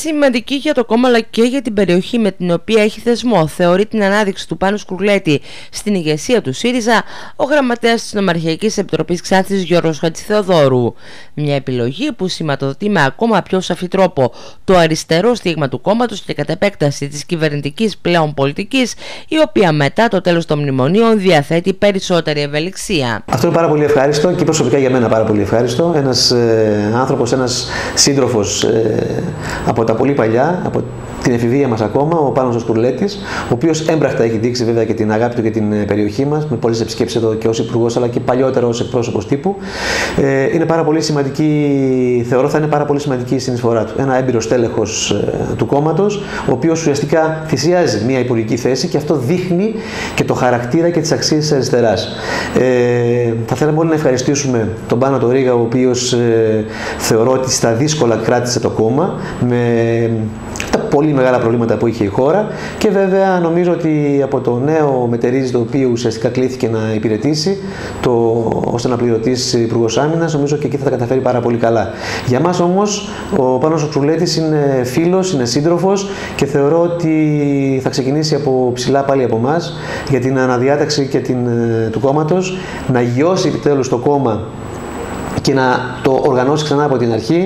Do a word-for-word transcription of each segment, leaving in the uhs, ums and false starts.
Σημαντική για το κόμμα αλλά και για την περιοχή με την οποία έχει θεσμό, θεωρεί την ανάδειξη του Πάνου Σκουρλέτη στην ηγεσία του ΣΥΡΙΖΑ ο γραμματέας της Νομαρχιακής Επιτροπής Ξάνθης Γιώργος Χατζηθεοδόρου. Μια επιλογή που σηματοδοτεί με ακόμα πιο σαφή τρόπο το αριστερό στίγμα του κόμματος και κατ' επέκταση της κυβερνητικής πλέον πολιτικής, η οποία μετά το τέλος των μνημονίων διαθέτει περισσότερη ευελιξία. Αυτό είναι πάρα πολύ ευχάριστο και προσωπικά για μένα πάρα πολύ ευχάριστο. Ένας ε, άνθρωπος, ένας σύντροφος ε, από τα πολύ παλιά, από την εφηβεία μας ακόμα, ο Πάνος ο Σκουρλέτης, ο οποίος έμπρακτα έχει δείξει βέβαια και την αγάπη του για την περιοχή μας, με πολλές επισκέψεις εδώ και ως υπουργός αλλά και παλιότερα ως εκπρόσωπος τύπου. Ε, είναι πάρα πολύ σημαντική, θεωρώ θα είναι πάρα πολύ σημαντική η συνεισφορά του. Ένα έμπειρος τέλεχος ε, του κόμματος, ο οποίος ουσιαστικά θυσιάζει μια υπουργική θέση και αυτό δείχνει και το χαρακτήρα και τις αξίες της αριστεράς. Ε, θα θέλαμε όλοι να ευχαριστήσουμε τον Πάνο τον Ρήγα, ο οποίος ε, θεωρώ ότι στα δύσκολα κράτησε το κόμμα, με τα πολύ μεγάλα προβλήματα που είχε η χώρα, και βέβαια νομίζω ότι από το νέο μετερίζει το οποίο ουσιαστικά κλήθηκε να υπηρετήσει το, ώστε να πληρωτήσει Υπουργός Άμυνας, νομίζω και εκεί θα τα καταφέρει πάρα πολύ καλά. Για μας όμως ο Πάνος ο Σκουρλέτης είναι φίλος, είναι σύντροφος και θεωρώ ότι θα ξεκινήσει από ψηλά πάλι από εμάς για την αναδιάταξη και την, του κόμματος, να γιώσει επιτέλους το κόμμα και να το οργανώσει ξανά από την αρχή,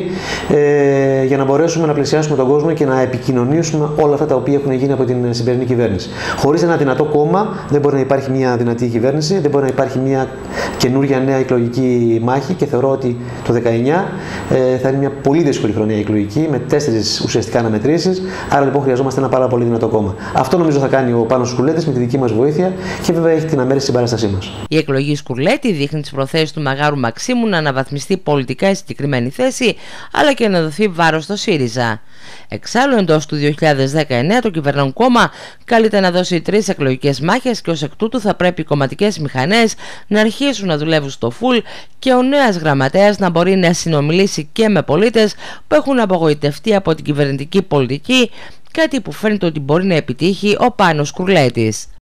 ε, για να μπορέσουμε να πλησιάσουμε τον κόσμο και να επικοινωνήσουμε όλα αυτά τα οποία έχουν γίνει από την σημερινή κυβέρνηση. Χωρίς ένα δυνατό κόμμα δεν μπορεί να υπάρχει μια δυνατή κυβέρνηση, δεν μπορεί να υπάρχει μια καινούργια νέα εκλογική μάχη, και θεωρώ ότι το δεκαεννιά ε, θα είναι μια πολύ δύσκολη χρονιά εκλογική με τέσσερις ουσιαστικά αναμετρήσεις. Άρα λοιπόν χρειαζόμαστε ένα πάρα πολύ δυνατό κόμμα. Αυτό νομίζω θα κάνει ο Πάνος Σκουρλέτης με τη δική μας βοήθεια και βέβαια έχει την αμέριστη συμπαράστασή μας. Η εκλογή Σκουρλέτη δείχνει τις προθέσεις του Μαγάρου Μαξίμου να αναβαθμιστεί πολιτικά η συγκεκριμένη θέση, αλλά και να δοθεί βάρος στο ΣΥΡΙΖΑ. Εξάλλου, εντός του δύο χιλιάδες δεκαεννέα το κυβερνών κόμμα καλείται να δώσει τρεις εκλογικές μάχες και ως εκ τούτου θα πρέπει οι κομματικές μηχανές να αρχίσουν να δουλεύουν στο φουλ και ο νέος γραμματέας να μπορεί να συνομιλήσει και με πολίτες που έχουν απογοητευτεί από την κυβερνητική πολιτική, κάτι που φαίνεται ότι μπορεί να επιτύχει ο Πάνος Σκουρλέτης.